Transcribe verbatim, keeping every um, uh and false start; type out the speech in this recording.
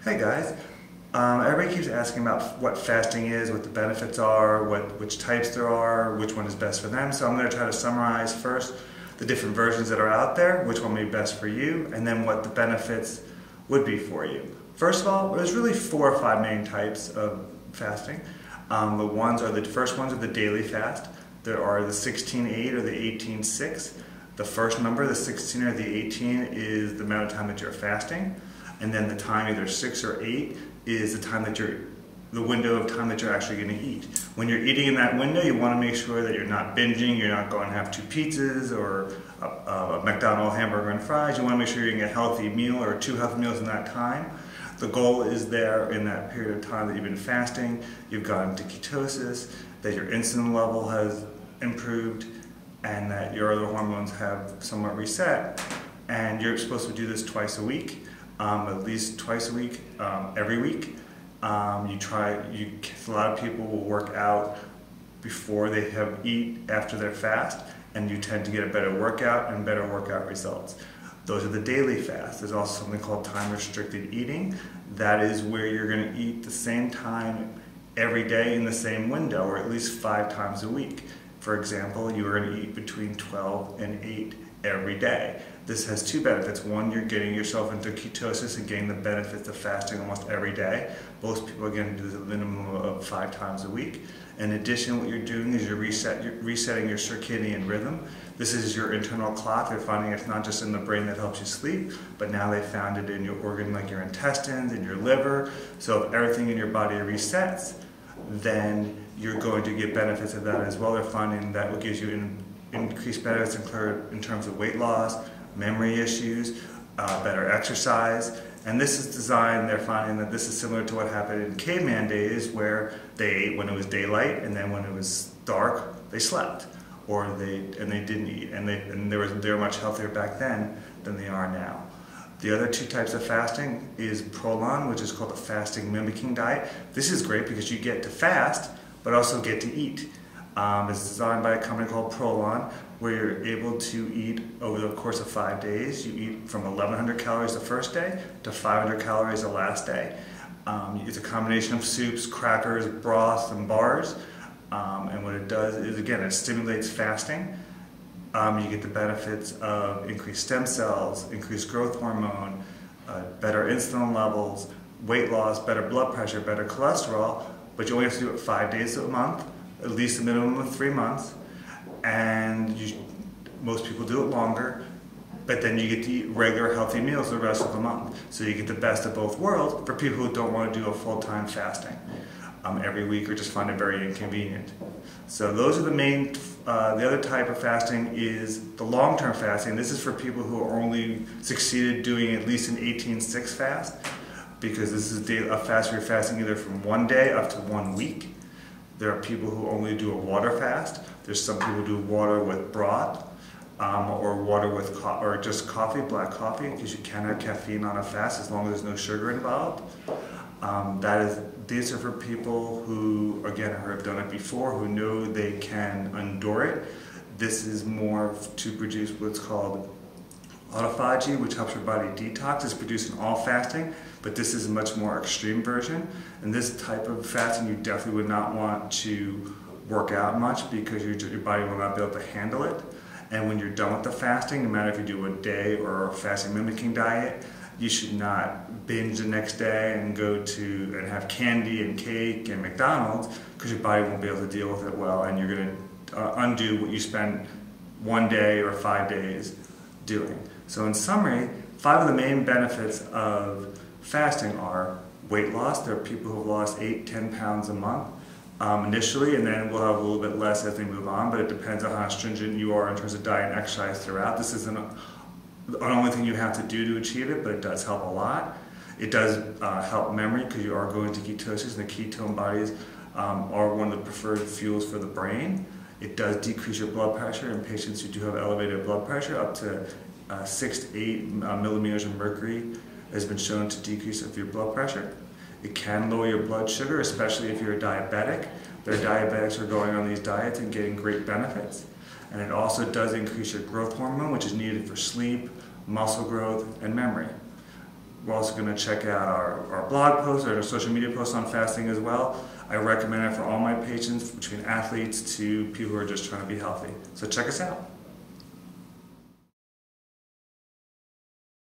Hey guys, um, everybody keeps asking about what fasting is, what the benefits are, what which types there are, which one is best for them. So I'm going to try to summarize first the different versions that are out there, which one may be best for you, and then what the benefits would be for you. First of all, there's really four or five main types of fasting. Um, the ones are the first ones are the daily fast. There are the sixteen eight or the eighteen six. The first number, the sixteen or the eighteen, is the amount of time that you're fasting. And then the time, either six or eight, is the time that you're, the window of time that you're actually going to eat. When you're eating in that window, you want to make sure that you're not binging, you're not going to have two pizzas or a, a McDonald's hamburger and fries. You want to make sure you're eating a healthy meal or two healthy meals in that time. The goal is there in that period of time that you've been fasting, you've gone into ketosis, that your insulin level has improved, and that your other hormones have somewhat reset. And you're supposed to do this twice a week. Um, at least twice a week, um, every week. Um, you try, you, a lot of people will work out before they have eat after their fast, and you tend to get a better workout and better workout results. Those are the daily fasts. There's also something called time restricted eating. That is where you're going to eat the same time every day in the same window, or at least five times a week. For example, you are going to eat between twelve and eight every day. This has two benefits. One, you're getting yourself into ketosis and getting the benefits of fasting almost every day. Most people, again, do the minimum of five times a week. In addition, what you're doing is you're, reset, you're resetting your circadian rhythm. This is your internal clock. They're finding it's not just in the brain that helps you sleep, but now they found it in your organ like your intestines and your liver. So if everything in your body resets, then you're going to get benefits of that as well. They're finding that what gives you in, increased benefits in terms of weight loss, memory issues, uh, better exercise. And this is designed, they're finding that this is similar to what happened in caveman days, where they ate when it was daylight, and then when it was dark, they slept, or they and they didn't eat, and they and they were they were much healthier back then than they are now. The other two types of fasting is Prolon, which is called the fasting mimicking diet. This is great because you get to fast, but also get to eat. Um, it's designed by a company called Prolon, where you're able to eat over the course of five days. You eat from eleven hundred calories the first day to five hundred calories the last day. Um, it's a combination of soups, crackers, broths, and bars. Um, and what it does is, again, it stimulates fasting. Um, you get the benefits of increased stem cells, increased growth hormone, uh, better insulin levels, weight loss, better blood pressure, better cholesterol, but you only have to do it five days a month, at least a minimum of three months. And you, most people do it longer, but then you get to eat regular healthy meals the rest of the month. So you get the best of both worlds for people who don't want to do a full-time fasting um, every week or just find it very inconvenient. So those are the main, uh, the other type of fasting is the long-term fasting. This is for people who are only succeeded doing at least an eighteen six fast, because this is a fast where you're fasting either from one day up to one week. There are people who only do a water fast. There's some people who do water with broth, um, or water with co or just coffee, black coffee, because you can have caffeine on a fast as long as there's no sugar involved. Um, that is, these are for people who, again, have done it before, who know they can endure it. This is more to produce what's called autophagy, which helps your body detox. It's produced in all fasting, but this is a much more extreme version. And this type of fasting, you definitely would not want to work out much, because your, your body will not be able to handle it. And when you're done with the fasting, no matter if you do a day or a fasting mimicking diet, you should not binge the next day and go to and have candy and cake and McDonald's, because your body won't be able to deal with it well, and you're going to uh, undo what you spend one day or five days doing. So in summary, five of the main benefits of fasting are weight loss. There are people who have lost eight, ten pounds a month um, initially, and then we'll have a little bit less as they move on, but it depends on how stringent you are in terms of diet and exercise throughout. This isn't a, the only thing you have to do to achieve it, but it does help a lot. It does uh, help memory, because you are going to ketosis, and the ketone bodies um, are one of the preferred fuels for the brain. It does decrease your blood pressure in patients who do have elevated blood pressure. Up to uh, six to eight uh, millimeters of mercury has been shown to decrease of your blood pressure. It can lower your blood sugar, especially if you're a diabetic. Their diabetics are going on these diets and getting great benefits. And it also does increase your growth hormone, which is needed for sleep, muscle growth, and memory. We're also going to check out our, our blog posts or our social media posts on fasting as well. I recommend it for all my patients, between athletes to people who are just trying to be healthy. So check us out.